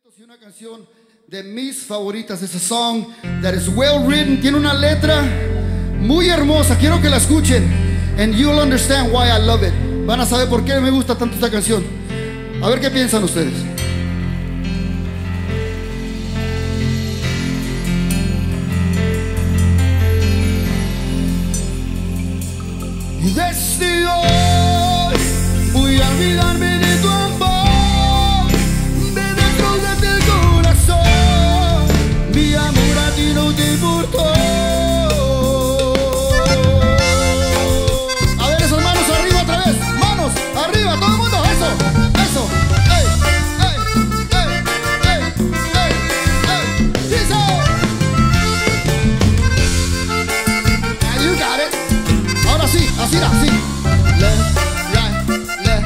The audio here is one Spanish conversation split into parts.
Y una canción de mis favoritas. Es a song that is well written. Tiene una letra muy hermosa. Quiero que la escuchen. And you'll understand why I love it. Van a saber por qué me gusta tanto esta canción. A ver qué piensan ustedes. Y desde hoy voy a olvidarme de tu amor, de dentro del corazón. Mi amor a ti no te importó. A ver, esas manos arriba otra vez. Manos arriba, todo el mundo. Eso, eso. Ey, ey, ey, ey, ey, ey. Dice. And you got it. Ahora sí, así, así. Left, right, left,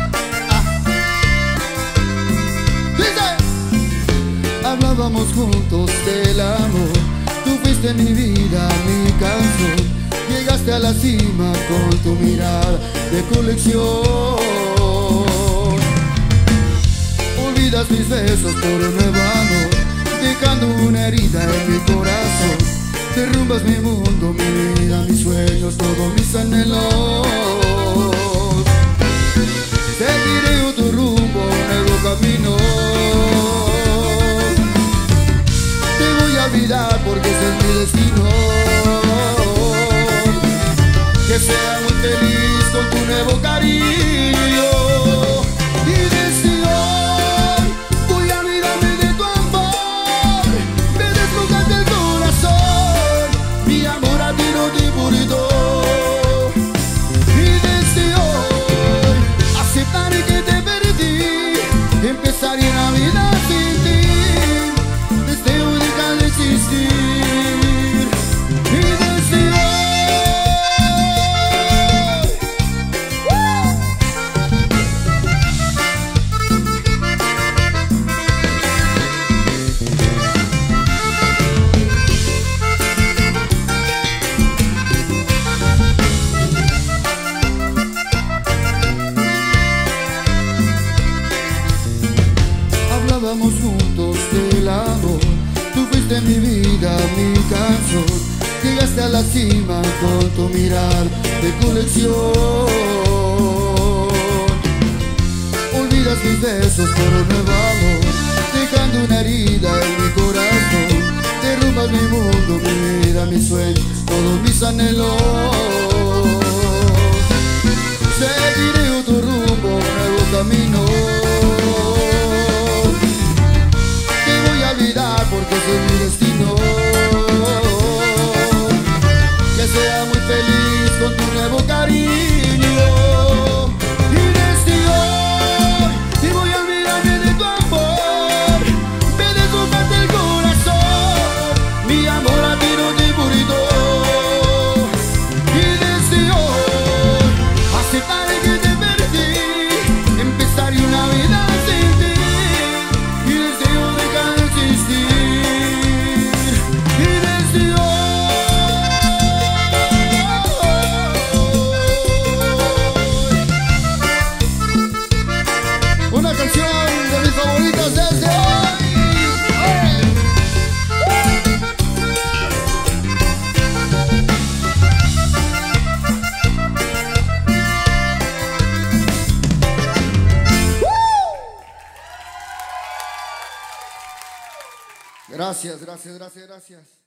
Dice. Hablábamos juntos del amor. Tú fuiste mi vida, mi canción. Llegaste a la cima con tu mirada de colección. Olvidas mis besos por un nuevo amor, dejando una herida en mi corazón. Derrumbas mi mundo, mi vida, mis sueños, todos mis anhelos. Seguiré otro rumbo, un nuevo camino. Te voy a olvidar porque ese es mi destino. Que sea muy feliz con tu nuevo cariño. Y desde hoy voy a olvidarme de tu amor. Me desnudas del corazón. Mi amor a ti no te importó. Y desde hoy aceptaré que te perdí. Empezaré una vida sin ti. Deseo dejar de existir. Y desde hoy hablábamos juntos del amor. Tú fuiste mi vida, mi canción. Llegaste a la cima con tu mirar de colección. Olvidas mis besos por un nuevo amor, dejando una herida en mi corazón. Derrumbas mi mundo, mi vida, mis sueños, todos mis anhelos. Seguiré otro rumbo, un nuevo camino. Porque ese es mi destino. Que sea muy feliz con tu nuevo cariño. Y desde hoy te voy a olvidarme de tu amor. Me desnudaste el corazón. Mi amor a ti no te importó. Y desde hoy aceptaré que te perdí. Empezaré una vida sin ti. Y deseo dejar de existir. Una canción de mis favoritas desde hoy. Gracias, gracias, gracias, gracias.